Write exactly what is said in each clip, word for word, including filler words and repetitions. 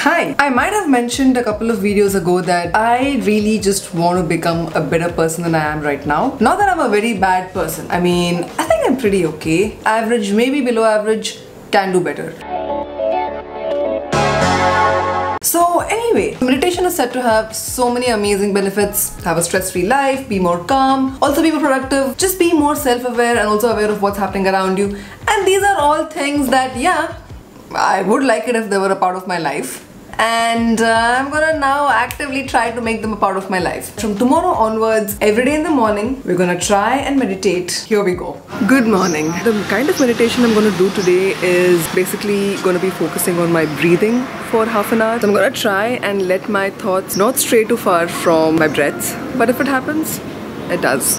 Hi! I might have mentioned a couple of videos ago that I really just want to become a better person than I am right now. Not that I'm a very bad person. I mean, I think I'm pretty okay. Average, maybe below average, can do better. So anyway, meditation is said to have so many amazing benefits. Have a stress-free life, be more calm, also be more productive, just be more self-aware and also aware of what's happening around you. And these are all things that, yeah, I would like it if they were a part of my life. And uh, I'm gonna now actively try to make them a part of my life. From tomorrow onwards, every day in the morning, we're gonna try and meditate. Here we go. Good morning. The kind of meditation I'm gonna do today is basically gonna be focusing on my breathing for half an hour. So I'm gonna try and let my thoughts not stray too far from my breaths. But if it happens, it does.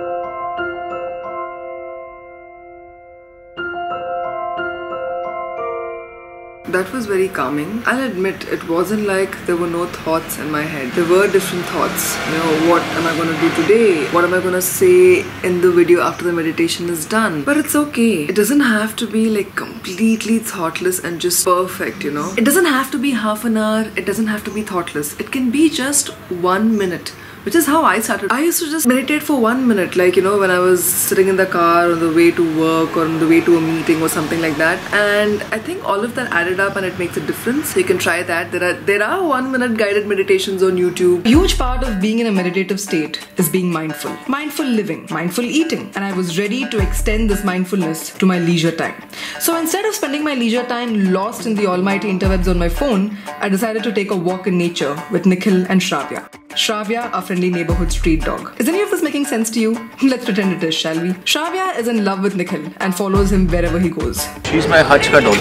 That was very calming. I'll admit it wasn't like there were no thoughts in my head. There were different thoughts. You know, what am I gonna do today? What am I gonna say in the video after the meditation is done? But it's okay. It doesn't have to be like completely thoughtless and just perfect, you know. It doesn't have to be half an hour. It doesn't have to be thoughtless. It can be just one minute. Which is how I started. I used to just meditate for one minute, like, you know, when I was sitting in the car on the way to work or on the way to a meeting or something like that. And I think all of that added up and it makes a difference. So you can try that. There are there are one minute guided meditations on YouTube. A huge part of being in a meditative state is being mindful. Mindful living, mindful eating. And I was ready to extend this mindfulness to my leisure time. So instead of spending my leisure time lost in the almighty interwebs on my phone, I decided to take a walk in nature with Nikhil and Shravya. Shravya, our friendly neighborhood street dog. Is any of this making sense to you? Let's pretend it is, shall we? Shravya is in love with Nikhil and follows him wherever he goes. She's my Hachka dog.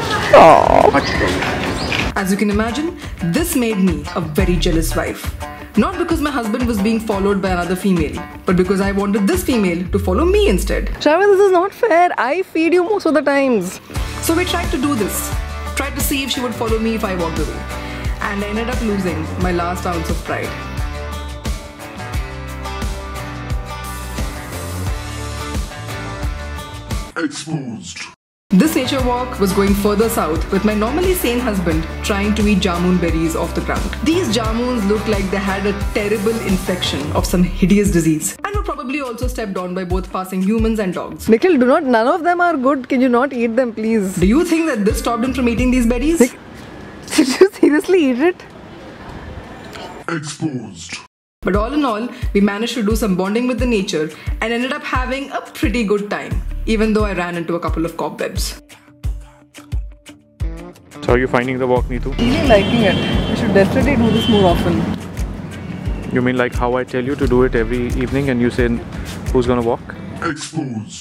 Aww. As you can imagine, this made me a very jealous wife. Not because my husband was being followed by another female, but because I wanted this female to follow me instead. Shravya, this is not fair. I feed you most of the times. So we tried to do this. Tried to see if she would follow me if I walked away. And I ended up losing my last ounce of pride. Exposed. This nature walk was going further south with my normally sane husband trying to eat jamun berries off the ground. These jamuns looked like they had a terrible infection of some hideous disease and were probably also stepped on by both passing humans and dogs. Nikhil, do not, none of them are good. Can you not eat them, please? Do you think that this stopped him from eating these berries? Nik Did you seriously eat it? Exposed. But all in all, we managed to do some bonding with the nature and ended up having a pretty good time, even though I ran into a couple of cobwebs. So are you finding the walk, Neetu? Really liking it. We should definitely do this more often. You mean like how I tell you to do it every evening and you say who's gonna walk? Exposed.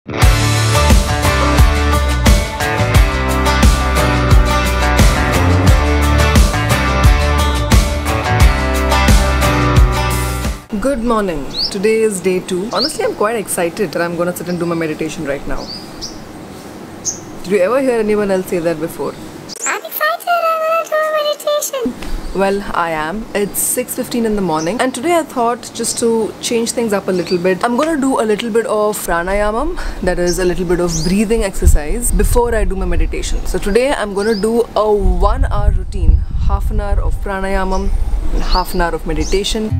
Good morning. Today is day two. Honestly, I'm quite excited that I'm gonna sit and do my meditation right now. Did you ever hear anyone else say that before? I'm excited, I'm gonna do a meditation. Well, I am. It's six fifteen in the morning and today I thought just to change things up a little bit, I'm gonna do a little bit of Pranayamam, that is a little bit of breathing exercise before I do my meditation. So today I'm gonna do a one hour routine, half an hour of Pranayamam and half an hour of meditation.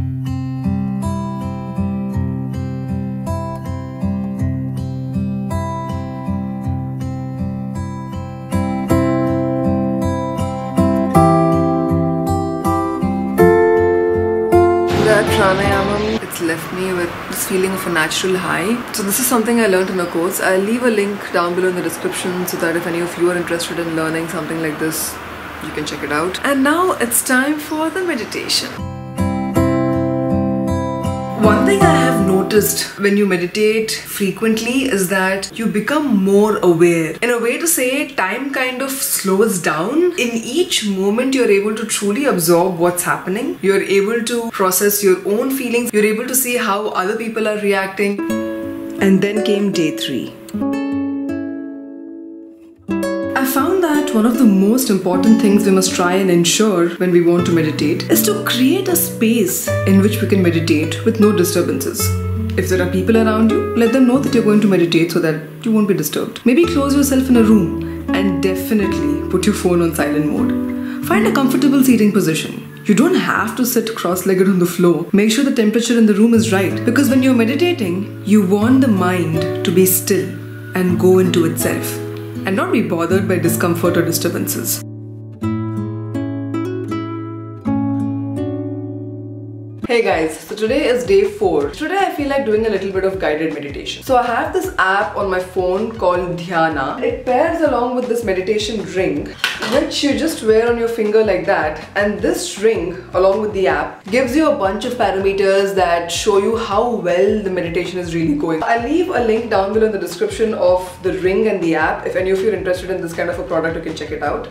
Pranayamam, it's left me with this feeling of a natural high. So this is something I learned in a course. I'll leave a link down below in the description so that if any of you are interested in learning something like this, you can check it out. And now it's time for the meditation. One thing I have noticed when you meditate frequently is that you become more aware. In a way to say, time kind of slows down. In each moment, you're able to truly absorb what's happening. You're able to process your own feelings. You're able to see how other people are reacting. And then came day three. I found that one of the most important things we must try and ensure when we want to meditate is to create a space in which we can meditate with no disturbances. If there are people around you, let them know that you're going to meditate so that you won't be disturbed. Maybe close yourself in a room and definitely put your phone on silent mode. Find a comfortable seating position. You don't have to sit cross-legged on the floor. Make sure the temperature in the room is right, because when you're meditating, you want the mind to be still and go into itself and not be bothered by discomfort or disturbances. Hey guys, so today is day four. Today I feel like doing a little bit of guided meditation. So I have this app on my phone called Dhyana. It pairs along with this meditation ring, which you just wear on your finger like that. And this ring, along with the app, gives you a bunch of parameters that show you how well the meditation is really going. I'll leave a link down below in the description of the ring and the app. If any of you are interested in this kind of a product, you can check it out.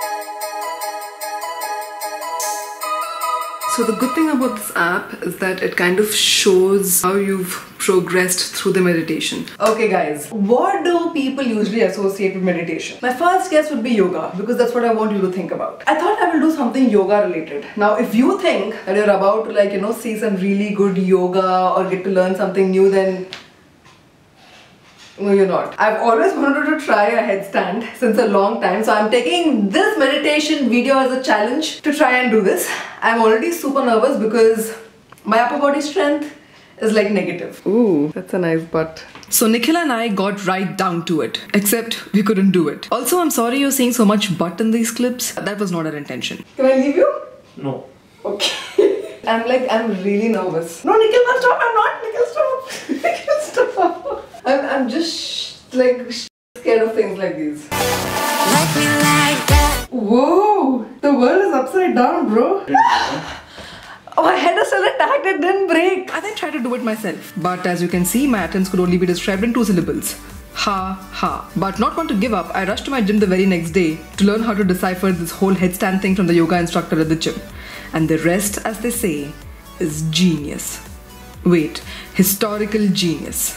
So the good thing about this app is that it kind of shows how you've progressed through the meditation. Okay guys, what do people usually associate with meditation? My first guess would be yoga, because that's what I want you to think about. I thought I will do something yoga related. Now if you think that you're about to like, you know, see some really good yoga or get to learn something new, then no, you're not. I've always wanted to try a headstand since a long time, so I'm taking this meditation video as a challenge to try and do this. I'm already super nervous because my upper body strength is like negative. Ooh, that's a nice butt. So Nikhil and I got right down to it, except we couldn't do it. Also, I'm sorry you're seeing so much butt in these clips. That was not our intention. Can I leave you? No. Okay. I'm like, I'm really nervous. No, Nikhil, no, stop. I'm not. Nikhil, stop. Nikhil, stop. I'm, I'm just like scared of things like these. Like me like that. Whoa, the world is upside down, bro. Oh, my head is still intact, it didn't break. I then tried to do it myself. But as you can see, my attempts could only be described in two syllables. Ha ha. But not want to give up, I rushed to my gym the very next day to learn how to decipher this whole headstand thing from the yoga instructor at the gym. And the rest, as they say, is genius. Wait, historical genius.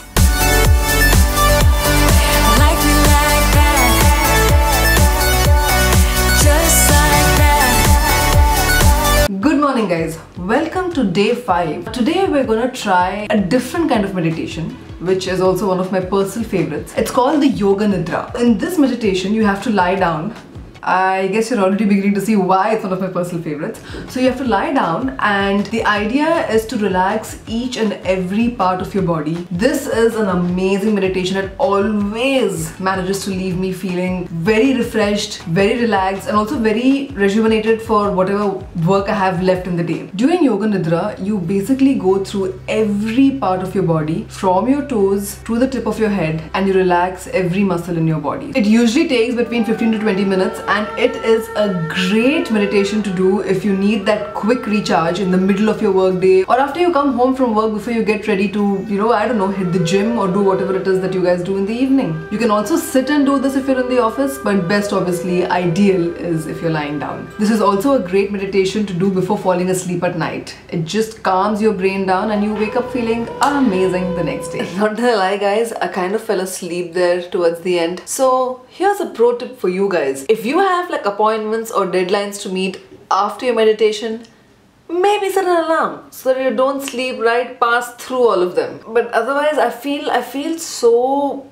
Good morning guys, welcome to day five. Today we're gonna try a different kind of meditation, which is also one of my personal favorites. It's called the Yoga Nidra. In this meditation you have to lie down. I guess you're already beginning to see why it's one of my personal favorites. So you have to lie down, and the idea is to relax each and every part of your body. This is an amazing meditation. It always manages to leave me feeling very refreshed, very relaxed, and also very rejuvenated for whatever work I have left in the day. During Yoga Nidra, you basically go through every part of your body, from your toes to the tip of your head, and you relax every muscle in your body. It usually takes between fifteen to twenty minutes, and it is a great meditation to do if you need that quick recharge in the middle of your work day, or after you come home from work before you get ready to, you know, I don't know, hit the gym or do whatever it is that you guys do in the evening. You can also sit and do this if you're in the office, but best obviously, ideal is if you're lying down. This is also a great meditation to do before falling asleep at night. It just calms your brain down and you wake up feeling amazing the next day. Not gonna lie guys, I kind of fell asleep there towards the end. So here's a pro tip for you guys. If you have like appointments or deadlines to meet after your meditation, maybe set an alarm so that you don't sleep right past through all of them. But otherwise I feel I feel so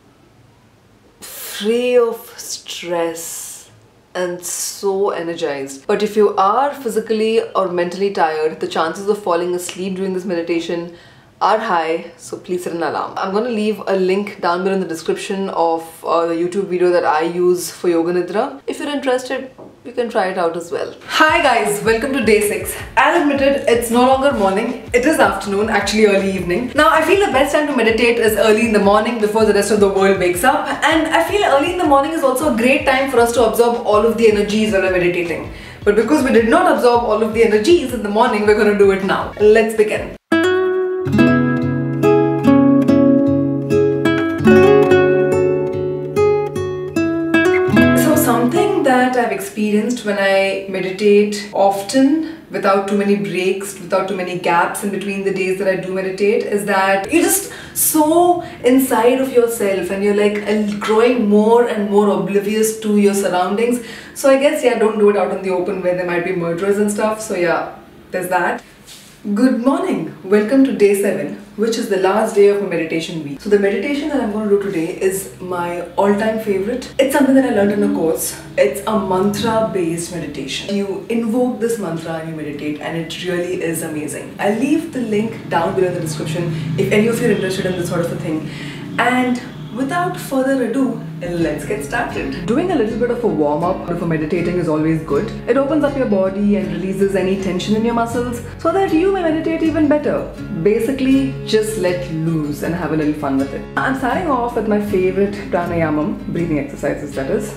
free of stress and so energized. But if you are physically or mentally tired, the chances of falling asleep during this meditation are high, so please set an alarm. I'm going to leave a link down below in the description of uh, the YouTube video that I use for Yoga Nidra. If you're interested, you can try it out as well. Hi guys, welcome to day six. I'll admit it, it's no longer morning, it is afternoon, actually early evening. Now I feel the best time to meditate is early in the morning before the rest of the world wakes up, and I feel early in the morning is also a great time for us to absorb all of the energies when we're meditating. But because we did not absorb all of the energies in the morning, we're going to do it now. Let's begin. That I've experienced when I meditate often, without too many breaks, without too many gaps in between the days that I do meditate, is that you're just so inside of yourself and you're like growing more and more oblivious to your surroundings. So I guess, yeah, don't do it out in the open where there might be murderers and stuff. So yeah, there's that. Good morning! Welcome to day seven, which is the last day of my meditation week. So the meditation that I'm going to do today is my all-time favorite. It's something that I learned in a course. It's a mantra-based meditation. You invoke this mantra and you meditate, and it really is amazing. I'll leave the link down below in the description if any of you are interested in this sort of a thing. And without further ado, let's get started. Doing a little bit of a warm-up before meditating is always good. It opens up your body and releases any tension in your muscles so that you may meditate even better. Basically, just let loose and have a little fun with it. I'm starting off with my favorite Pranayamam, breathing exercises that is.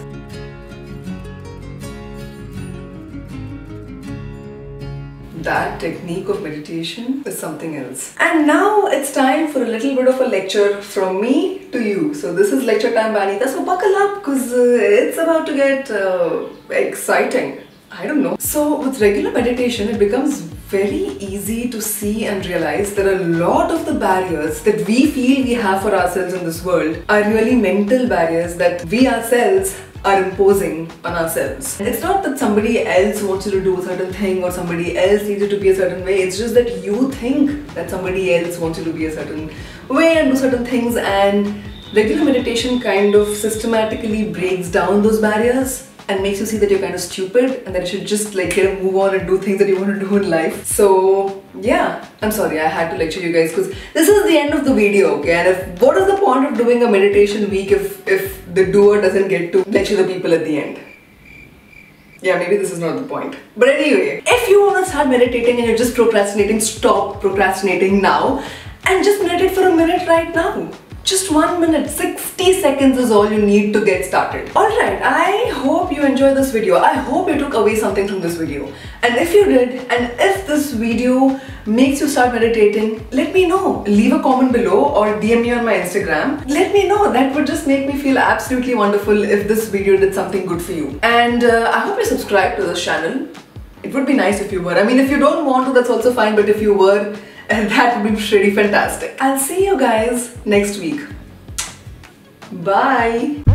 That technique of meditation is something else. And now it's time for a little bit of a lecture from me to you. So this is lecture time, Vanita. So buckle up because uh, it's about to get uh, exciting. I don't know. So with regular meditation, it becomes very easy to see and realize that a lot of the barriers that we feel we have for ourselves in this world are really mental barriers that we ourselves are imposing on ourselves. It's not that somebody else wants you to do a certain thing or somebody else needs you to be a certain way. It's just that you think that somebody else wants you to be a certain way and do certain things, and regular meditation kind of systematically breaks down those barriers and makes you see that you're kind of stupid and that you should just like get a move on and do things that you want to do in life. So yeah, I'm sorry I had to lecture you guys because this is the end of the video, okay? And if what is the point of doing a meditation week if if the doer doesn't get to lecture the people at the end? Yeah, maybe this is not the point. But anyway, if you want to start meditating and you're just procrastinating, stop procrastinating now and just meditate for a minute right now. Just one minute, sixty seconds is all you need to get started. Alright, I hope you enjoyed this video. I hope you took away something from this video. And if you did, and if this video makes you start meditating, let me know. Leave a comment below or D M me on my Instagram. Let me know. That would just make me feel absolutely wonderful if this video did something good for you. And uh, I hope you subscribe to this channel. It would be nice if you were. I mean, if you don't want to, that's also fine, but if you were, and that would be pretty fantastic. I'll see you guys next week. Bye.